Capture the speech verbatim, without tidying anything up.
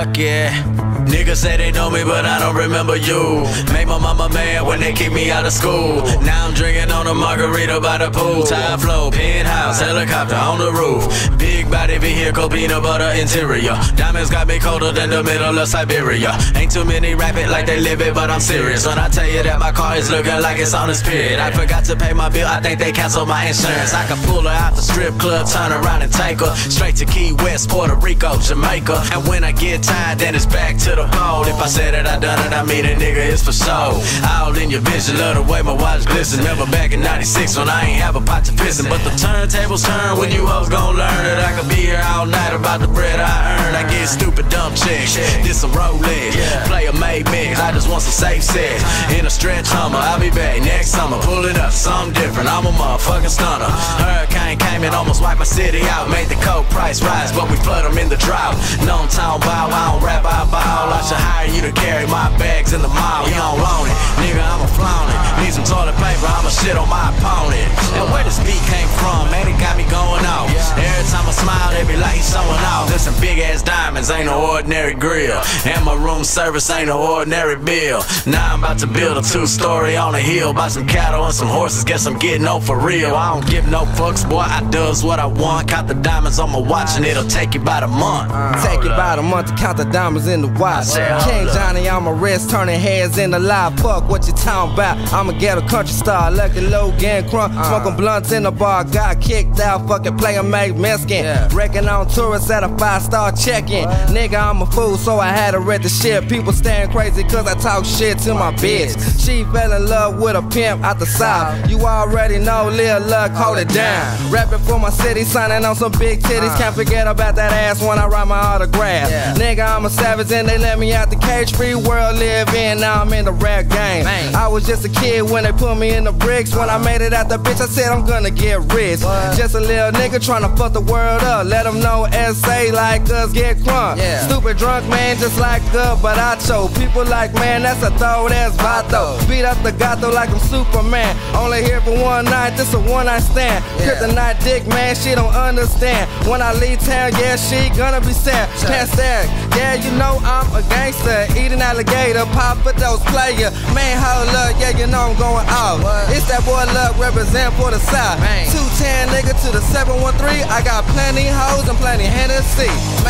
Fuck yeah. Niggas say they know me, but I don't remember you. Made my mama mad when they kicked me out of school. Now I'm drinking on a margarita by the pool. Tide flow, penthouse, helicopter on the roof. Big body vehicle, peanut butter interior. Diamonds got me colder than the middle of Siberia. Ain't too many rap it like they live it, but I'm serious when I tell you that my car is looking like it's on its period. I forgot to pay my bill, I think they canceled my insurance. I can pull her out the strip club, turn around and take her straight to Key West, Puerto Rico, Jamaica. And when I get tired, then it's back to the boat. If I said that I done it, I mean a nigga is for sure. All in your vision, love the way my watch glisten. Remember back in ninety-six when I ain't have a pot to piss in. But the turntables turn when you hoes gon' learn that I could be here all night about the bread I earn. I get stupid dumb chicks, this some Rolex, play a made mix, I just want some safe sex. In a stretch Hummer, I'll be back next summer. Pull it up, something different, I'm a motherfucking stunner. Hurricane came and almost wiped my city out. Made the coke price rise, but we flood them in the drought. No town bow, I don't rap, I ball. I should hire you to carry my bags in the mall. You don't want it, nigga, I'ma flaunt it. Need some toilet paper, I'ma shit on my opponent. And where this beat came from, man, it got me going off. Every time I smile, they be like he's showing off. There's some big ass diamonds, ain't no ordinary grill. And my room service ain't no ordinary bill. Now I'm about to build a two-story on a hill. Buy some cattle and some horses, guess I'm getting old for real. I don't give no fucks, boy, I does what I want. Count the diamonds on my watch and it'll take you about a month. uh, Take you about a month to count the diamonds in the watch. King Johnny on my wrist, turning heads in the live. Fuck what you talking about, I'ma get a country star. Lucky Logan Crunk, uh. smoking blunts in the bar. Got kicked out, fucking player made Mexican. Yeah. Wrecking on tourists at a five-star check-in. Nigga, I'm a fool, so I had to read the shit. People staring crazy cause I talk shit to my bitch. She fell in love with a pimp out the south. You already know, Lil Luck, hold it down. Rapping for my city, signing on some big titties. Can't forget about that ass when I write my autograph. Yeah. Nigga, I'm a savage and they let me out the cage. Free world live in, now I'm in the rap game. Man. I was just a kid when they put me in the bricks. When I made it out the bitch, I said I'm gonna get rich. What? Just a little nigga tryna fuck the world up. Let them know S A like us get crunk. Yeah. Stupid drunk man just like us, but I choke. People like, man, that's a throw, that's vato. Beat up the gato like I'm Superman. Only here for one night, this a one night stand. Yeah. Kryptonite dick, man, she don't understand. When I leave town, yeah, she gonna be sad. Can't stand, yeah, you know I'm a gangster. Eating alligator, pop for those player. Man, hold up, yeah, you know I'm going out. What? It's that boy Luck, represent for the South. two ten nigga to the seven one three. I got plenty hoes and plenty Hennessy.